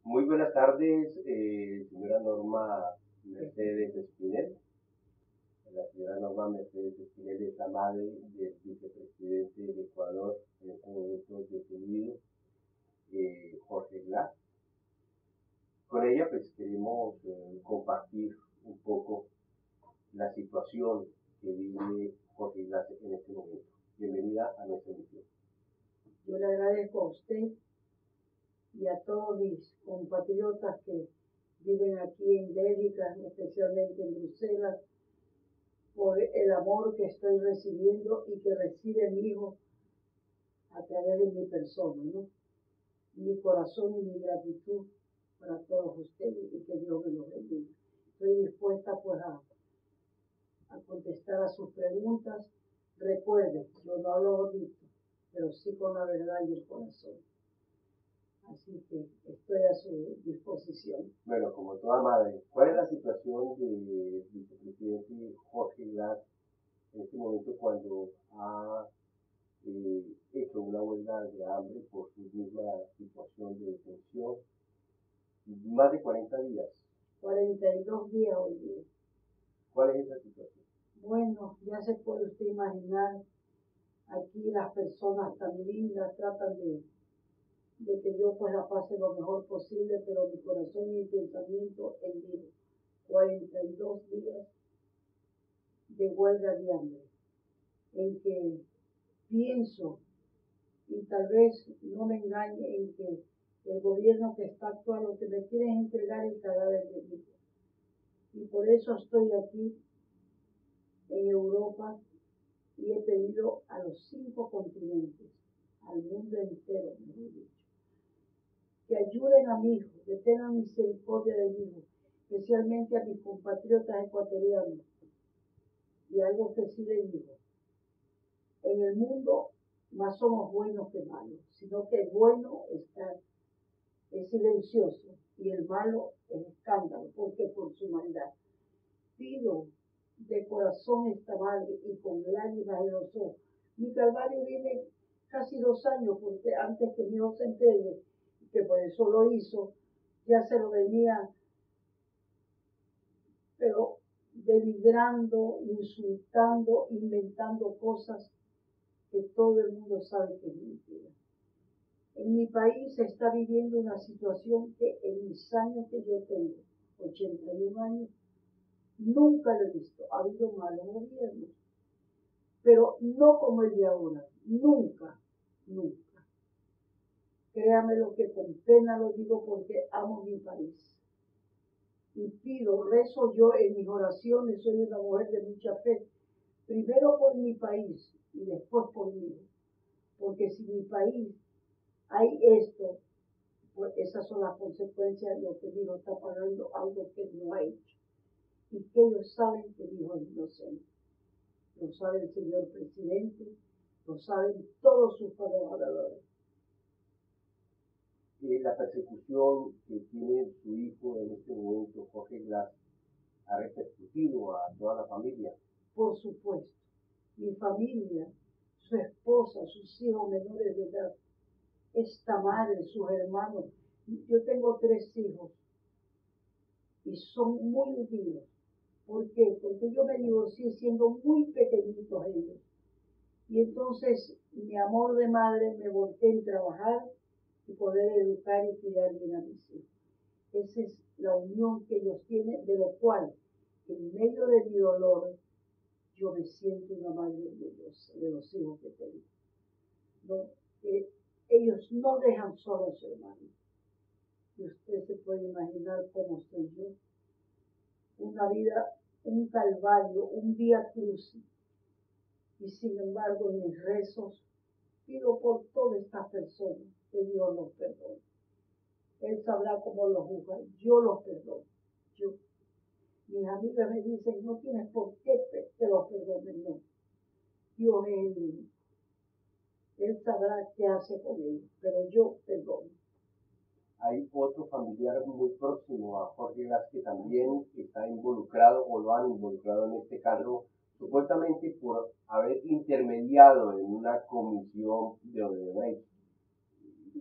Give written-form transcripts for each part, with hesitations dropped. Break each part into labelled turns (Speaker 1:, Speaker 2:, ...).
Speaker 1: Muy buenas tardes, señora Norma Mercedes Espinel. La señora Norma Mercedes Espinel es la madre del vicepresidente del Ecuador, en este momento detenido, Jorge Glass. Con ella pues queremos compartir un poco la situación que vive Jorge Glass en este momento. Bienvenida a nuestra emisión.
Speaker 2: Yo le agradezco a usted y a todos mis compatriotas que viven aquí en Bélgica, especialmente en Bruselas, por el amor que estoy recibiendo y que recibe mi hijo a través de mi persona, ¿no? Mi corazón y mi gratitud para todos ustedes y que Dios me los bendiga. Estoy dispuesta pues a contestar a sus preguntas. Recuerden, yo no hablo bonito, pero sí con la verdad y el corazón. Así que estoy a su disposición.
Speaker 1: Bueno, como toda madre, ¿cuál es la situación del vicepresidente Jorge Glass en este momento cuando ha hecho una huelga de hambre por su misma situación de detención? Más de 40 días.
Speaker 2: 42 días hoy día.
Speaker 1: ¿Cuál es esa situación?
Speaker 2: Bueno, ya se puede usted imaginar, aquí las personas tan lindas tratan de que yo pues la pase lo mejor posible, pero mi corazón y mi pensamiento en vivo. 42 días de huelga de hambre, en que pienso, y tal vez no me engañe, en que el gobierno que está actual lo que me quiere es entregar el cadáver de mi hijo. Y por eso estoy aquí en Europa y he pedido a los 5 continentes, al mundo entero, mejor dicho, que ayuden a mi hijo, que tengan misericordia de mi hijo, especialmente a mis compatriotas ecuatorianos. Y algo que sí le digo, en el mundo más somos buenos que malos, sino que el bueno es silencioso y el malo es escándalo, porque por su maldad. Pido de corazón esta madre y con lágrimas en los ojos. Mi calvario viene casi 2 años, porque antes que mi hijo se entregue, que por eso lo hizo, ya se lo venía, pero denigrando, insultando, inventando cosas que todo el mundo sabe que es mentira. En mi país se está viviendo una situación que en mis años que yo tengo, 81 años, nunca lo he visto. Ha habido malos gobiernos, pero no como el de ahora, nunca, nunca. Créame lo que con pena lo digo porque amo mi país. Y pido, rezo yo en mis oraciones, soy una mujer de mucha fe, primero por mi país y después por mí. Porque si mi país hay esto, pues esas son las consecuencias de lo que mi hijo está pagando, algo que no ha hecho. Y que ellos saben que mi hijo es inocente. Lo sabe el señor presidente, lo saben todos sus colaboradores.
Speaker 1: La persecución que tiene su hijo en este momento, Jorge Glass, ha repercutido a toda la familia.
Speaker 2: Por supuesto, mi familia, su esposa, sus hijos menores de edad, esta madre, sus hermanos. Yo tengo 3 hijos y son muy unidos. ¿Por qué? Porque yo me divorcié siendo muy pequeñitos ellos. Y entonces mi amor de madre me volqué en trabajar y poder educar y cuidar bien a mis hijos. Esa es la unión que ellos tienen, de lo cual, en medio de mi dolor, yo me siento una madre orgullosa de los hijos que tengo. ¿No? Ellos no dejan solo a su hermano. Y usted se puede imaginar cómo estoy yo. Una vida, un calvario, un vía crucis. Y sin embargo, en mis rezos, pido por todas estas personas que Dios los perdone. Él sabrá cómo los juzga. Yo los perdono. Yo. Mis amigas me dicen, no tienes por qué que los perdonen. No. Dios es el único. Él sabrá qué hace con ellos, pero yo perdono.
Speaker 1: Hay otro familiar muy próximo a Jorge Glass que también está involucrado o lo han involucrado en este caso, supuestamente por haber intermediado en una comisión de Odebrecht.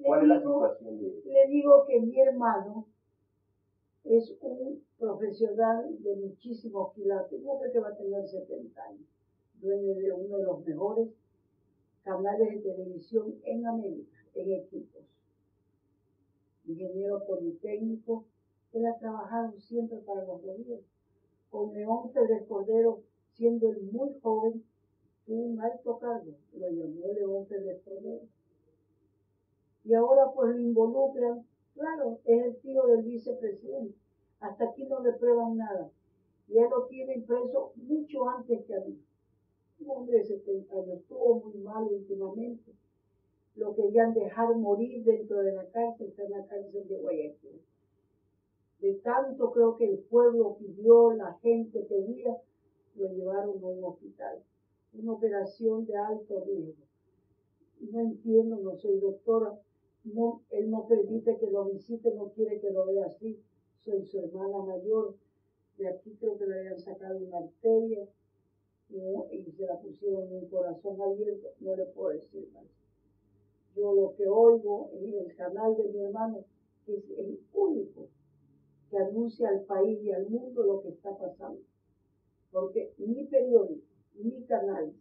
Speaker 1: ¿Cuál es la situación de él?
Speaker 2: Le digo que mi hermano es un profesional de muchísimos quilates, un hombre que va a tener 70 años, dueño de uno de los mejores canales de televisión en América, en equipos. Ingeniero politécnico, él ha trabajado siempre para los gobiernos. Con León Febres Cordero, siendo él muy joven, tuvo un alto cargo, lo llamó León Febres Cordero. Y ahora pues lo involucran, claro, es el tío del vicepresidente. Hasta aquí no le prueban nada. Y él lo tienen preso mucho antes que a mí. Un hombre de 70 años, estuvo muy mal últimamente. Lo querían dejar morir dentro de la cárcel, está en la cárcel de Guayaquil. De tanto creo que el pueblo pidió, la gente pedía, lo llevaron a un hospital. Una operación de alto riesgo. No entiendo, no soy doctora, no, él no permite que lo visite, no quiere que lo vea así. Soy su hermana mayor, de aquí creo que le habían sacado una arteria y se la pusieron en un corazón abierto, no le puedo decir más. Yo lo que oigo en el canal de mi hermano es el único que anuncia al país y al mundo lo que está pasando. Porque ni periódico, ni canales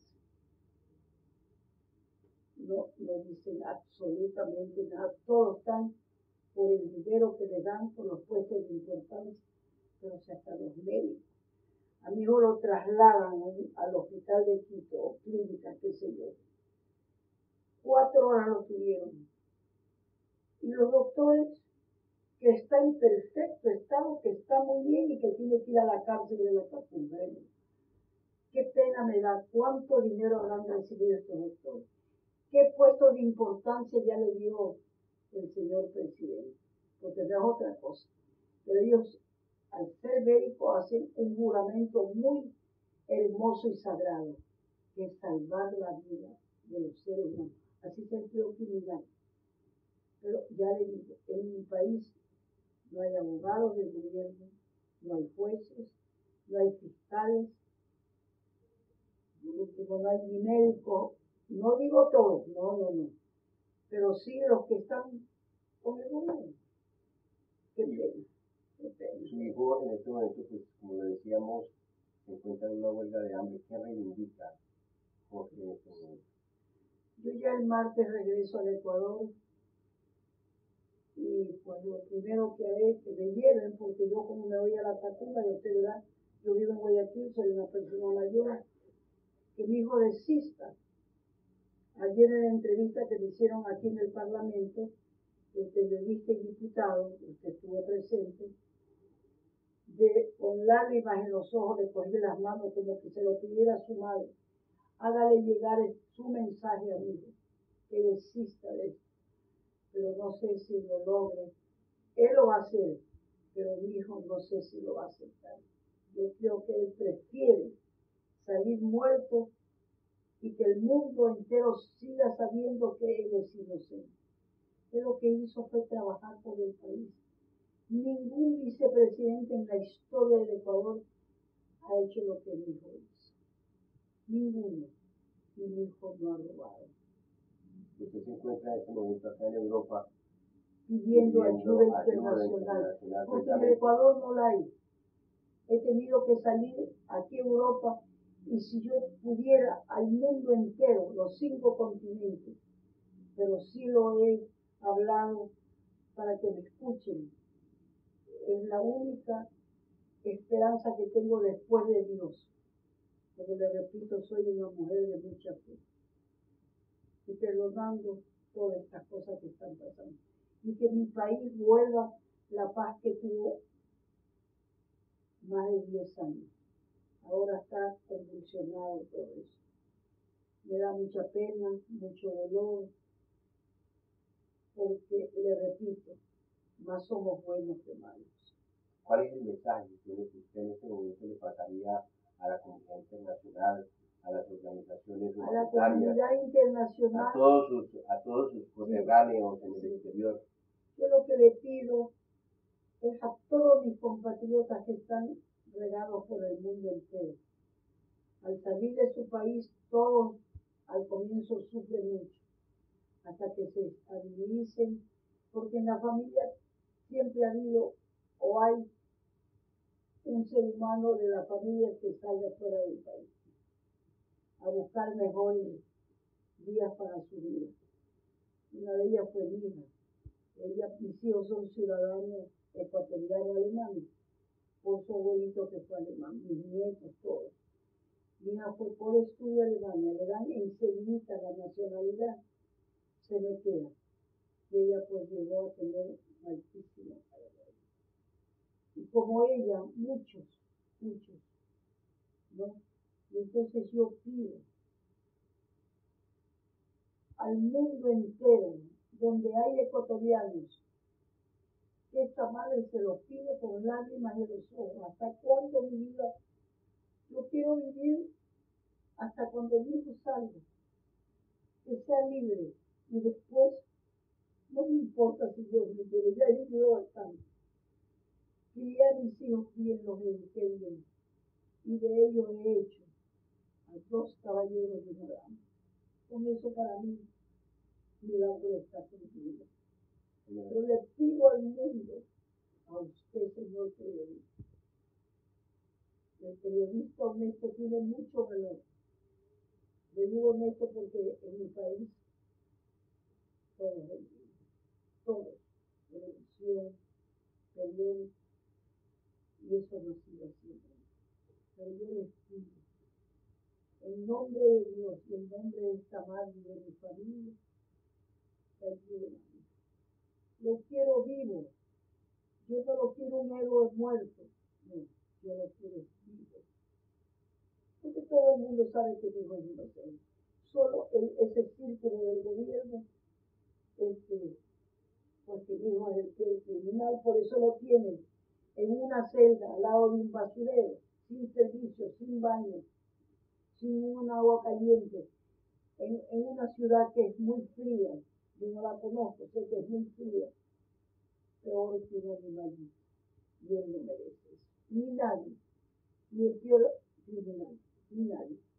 Speaker 2: no dicen absolutamente nada. Todos están por el dinero que le dan, por los puestos de importancia, pero si hasta los médicos. A mi hijo lo trasladan al hospital de Quito, o clínica, qué sé yo. 4 horas lo tuvieron. Y los doctores, que está en perfecto estado, que está muy bien y que tiene que ir a la cárcel de la Capunda. Qué pena me da, cuánto dinero habrán recibido estos doctores. ¿Qué puesto de importancia ya le dio el señor presidente? Porque no es otra cosa. Pero ellos, al ser médicos, hacen un juramento muy hermoso y sagrado, que es salvar la vida de los seres humanos. Así se empleó criminal. Pero ya le digo, en mi país no hay abogados del gobierno, no hay jueces, no hay fiscales, no hay ni médicos, no digo todos, no, pero sí los que están con el gobierno. Qué pena, qué pena.
Speaker 1: Su hijo en este momento, pues como lo decíamos, se encuentra en una huelga de hambre. ¿Qué reivindica Jorge en este momento?
Speaker 2: Yo ya el martes regreso al Ecuador y pues lo primero que haré es que me lleven, porque yo como me voy a la Tacunga, y usted verá, yo vivo en Guayaquil, soy una persona mayor, que mi hijo desista. Ayer en la entrevista que me hicieron aquí en el Parlamento, el periodista y diputado, que estuvo presente, con lágrimas en los ojos le cogí las manos como que se lo pidiera a su madre. Hágale llegar su mensaje a mi hijo, que desista de esto. Pero no sé si lo logre. Él lo va a hacer, pero mi hijo no sé si lo va a aceptar. Yo creo que él prefiere salir muerto y que el mundo entero siga sabiendo que él es inocente. Él lo que hizo fue trabajar por el país. Ningún vicepresidente en la historia del Ecuador ha hecho lo que mi hijo hizo. Ninguno. Y mi hijo no ha robado.
Speaker 1: Usted se encuentra en este momento acá en Europa
Speaker 2: Pidiendo ayuda internacional, porque en el Ecuador no la hay. He tenido que salir aquí a Europa y si yo pudiera al mundo entero, los 5 continentes, pero sí lo he hablado para que me escuchen. Es la única esperanza que tengo después de Dios. Como le repito, soy una mujer de mucha fe. Y perdonando todas estas cosas que están pasando. Y que mi país vuelva la paz que tuvo más de 10 años. Ahora está convulsionado todo eso. Me da mucha pena, mucho dolor, porque, le repito, más somos buenos que malos.
Speaker 1: ¿Cuál es el mensaje que usted en este momento le pasaría a la comunidad internacional, a las organizaciones
Speaker 2: a la
Speaker 1: humanitarias,
Speaker 2: comunidad internacional,
Speaker 1: a todos sus coterráneos en el exterior?
Speaker 2: Yo lo que le pido es a todos mis compatriotas que están regados por el mundo entero. Al salir de su país, todos al comienzo sufren mucho. hasta que se estabilicen, porque en la familia siempre ha habido o hay un ser humano de la familia que salga fuera del país a buscar mejores días para su vida. Una de ellas fue mi hija. Mis hijos son ciudadanos ecuatorianos alemanes, por su abuelito que fue alemán, mis nietos, todos. Mi hija fue por estudio a Alemania, le dan enseguida la nacionalidad, se me queda. Y ella pues llegó a tener altísima calidad. Y como ella, muchos, ¿no? Y entonces yo pido al mundo entero, donde hay ecuatorianos, que esta madre se lo pide con lágrimas en los ojos. ¿Hasta cuándo mi vida? Yo quiero vivir hasta cuando mi hijo salga, que sea libre, y después no me importa si Dios me quiere, ya he vivido bastante. Crié a mis hijos bien, los eduqué bien, y de ellos he hecho a 2 caballeros y una dama. Con eso para mí, mi labor está cumplida. Yo le pido al mundo, a usted, señor periodista, el periodista honesto tiene mucho valor. Le digo honesto porque en mi país todos mentimos, todos, televisión, periódico, y eso no ha sido así. Pero yo les pido, en nombre de Dios y en nombre de esta madre y de mi familia, que ayuden a mí. Lo quiero vivo. Yo no lo quiero un héroe muerto. No, yo lo quiero vivo. Porque todo el mundo sabe que mi hijo es inocente. Solo ese círculo del gobierno, porque mi hijo es el criminal, por eso lo tienen en una celda al lado de un basurero, sin servicio, sin baño, sin un agua caliente, en una ciudad que es muy fría. Yo no la conozco, sé que es muy fría, peor que un animalito, y él no merece eso. Ni nadie, ni el peor criminal, ni nadie.